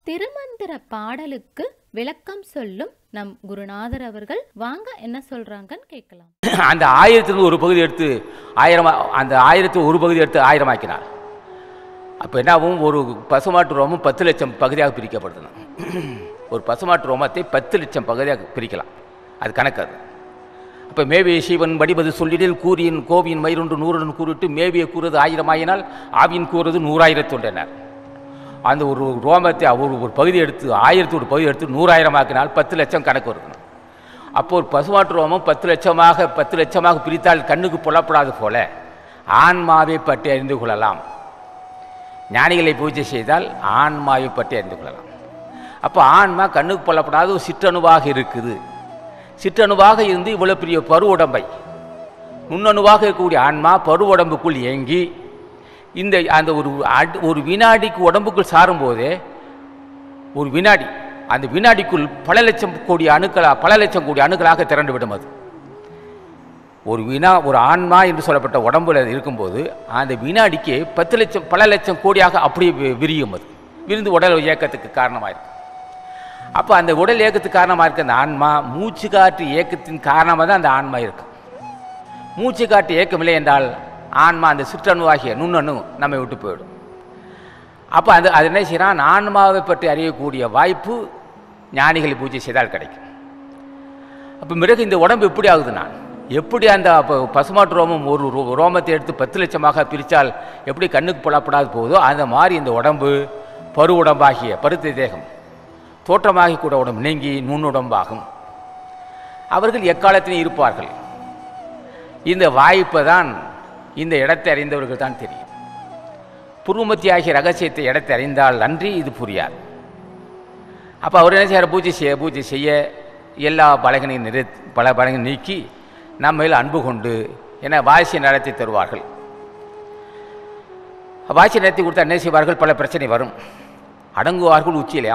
திருமந்திர பாடலுக்கு விளக்கம் சொல்லும் நம் குருநாதர் அவர்கள் வாங்க என்ன சொல்றாங்கன்னு கேட்கலாம். அந்த 1000 ஒரு பகுதி எடுத்து 1000, அந்த 1000 ஒரு பகுதி எடுத்து 1000 ஆக்கினார். அப்போ என்னாவும் ஒரு பசுமாட்டு ரோமம் 10 லட்சம் பகுதியாக பிரிக்கப்படுது. ஒரு பசுமாட்டு ரோமத்தை 10 லட்சம் பகுதியாக பிரிக்கலாம், அது கணக்கு. அது அப்போ மேவிய சீவன் வடிவது சொல்லிடில் கூறியின் கோவியின் மயிரொன்று 100 கூறிட்டு மேவிய கூறுவது 1000 ஆயினால் ஆவியின் கூறுவது 100,000 அந்த ஒரு ரோமத்தை ஒரு பகுதி எடுத்து 1000 ஒரு பகுதி எடுத்து 100,000 ஆக்கினால் 10 லட்சம் கணக்கு இருக்கணும். அப்போ ஒரு பசுமாட்டு ரோமம் 10 லட்சமாக பிரித்தால் கண்ணுக்கு புலப்படாது போல ஆன்மாவை பற்றி அறிந்து கொள்ளலாம். ஞானிகளை பூஜை செய்தால் ஆன்மாவை பற்றி அறிந்து கொள்ளலாம். அப்போ ஆன்மா கண்ணுக்கு புலப்படாத ஒரு சிற்றணுவாக இருக்குது. சிற்றணுவாக இருந்து இவ்வளோ பெரிய பரு உடம்பை நுண்ணணுவாக இருக்கக்கூடிய ஆன்மா பரு உடம்புக்குள் இயங்கி இந்த அந்த ஒரு வினாடிக்கு உடம்புக்குள் சாரும்போதே ஒரு வினாடி அந்த வினாடிக்குள் பல லட்சம் கோடி அணுக்களாக திரண்டு விடும். அது ஒரு ஆன்மா என்று சொல்லப்பட்ட உடம்புல இருக்கும்போது அந்த வினாடிக்கு பல லட்சம் கோடியாக அப்படி விரியும். அது விரிந்து உடல் இயக்கத்துக்கு காரணமாக இருக்கு. அப்போ அந்த உடல் இயக்கத்துக்கு காரணமாக இருக்க அந்த ஆன்மா மூச்சு காற்று இயக்கத்தின் காரணமாக தான் அந்த ஆன்மா இருக்கு. மூச்சு காற்று இயக்கம் இல்லை என்றால் ஆன்மா அந்த சிற்றணுவாகிய நுண்ணணு நம்மை விட்டு போயிடும். அப்போ அது என்ன செய்யறான், ஆன்மாவை பற்றி அறியக்கூடிய வாய்ப்பு ஞானிகளை பூஜை செய்தால் கிடைக்கும். அப்போ பிறகு இந்த உடம்பு எப்படி ஆகுதுன்னா, எப்படி அந்த பசுமாட்டு ரோமம் ஒரு ரோமத்தை எடுத்து 10 லட்சமாக பிரித்தால் எப்படி கண்ணுக்கு புலப்படாது போகுதோ அந்த மாதிரி இந்த உடம்பு பரு உடம்பாகிய பருத்த தேகம் தோற்றமாகி கூட உடம்பு நீங்கி நுண்ணுடம்பாகும். அவர்கள் எக்காலத்திலும் இருப்பார்கள். இந்த வாய்ப்பை தான் இந்த இடத்தை அறிந்தவர்கள் தான் தெரியும். புருவமத்தி ஆகிய ரகசியத்தை இடத்தை அறிந்தால் அன்றி இது புரியாது. அப்போ அவர் என்ன செய்ய பூஜை செய்ய எல்லா பலகனையும் நீக்கி நம்மையில் அன்பு கொண்டு என வாசி நடத்தி தருவார்கள். வாசி நடத்தி கொடுத்தா என்ன செய்வார்கள், பல பிரச்சனை வரும். அடங்குவார்கள் உச்சியிலே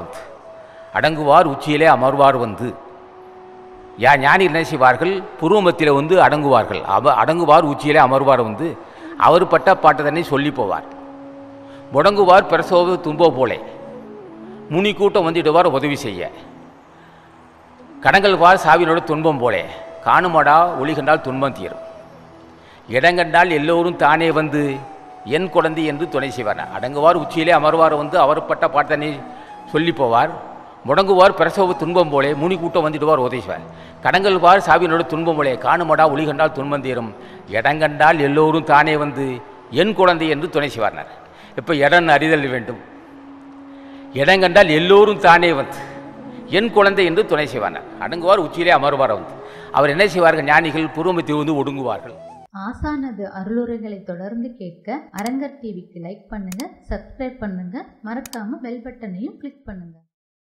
அமர்வார் வந்து ஞானி என்ன செய்வார்கள், புருவமத்தில் வந்து அடங்குவார் உச்சியிலே அமர்வார் வந்து அவர் பட்ட பாட்டு தன்னை சொல்லி போவார். முடங்குவார் பிரசோவ துன்போ போலே முனி கூட்டம் வந்துடுவார் உதவி செய்ய. கடங்கள்வார் சாவினோட துன்பம் போலே காணுமடா ஒளி கண்டால் துன்பம் தீரும். இடங்கண்டால் எல்லோரும் தானே வந்து என் குழந்தை என்று துணை செய்வார். அடங்குவார் உச்சியிலே அமர்வார் வந்து அவர் பட்ட பாட்டு தன்னை சொல்லி போவார். முடங்குவார் பிரசவ துன்பம் போலே முனி கூட்டம் வந்துடுவார் உதவிவார். கடங்கள்வார் சாவினோட துன்பம் போலே காணுமடா ஒளி கண்டால் துன்பம் தீரும். இடங்கண்டால் எல்லோரும் தானே வந்து என் குழந்தை என்று துணை செய்வார்னார். இப்போ இடம் அறிதல் வேண்டும். இடங்கண்டால் எல்லோரும் தானே வந்து என் குழந்தை என்று துணை செய்வார்னார். அடங்குவார் உச்சியிலே அமர்வார் வந்து அவர் என்ன செய்வார்கள், ஞானிகள் புருவமத்தில் வந்து ஒடுங்குவார்கள். ஆசானது அருளுரைகளை தொடர்ந்து கேட்க அரங்கர் டிவிக்கு லைக் பண்ணுங்க, சப்ஸ்கிரைப் பண்ணுங்க, மறக்காம பெல் பட்டனையும் கிளிக் பண்ணுங்க.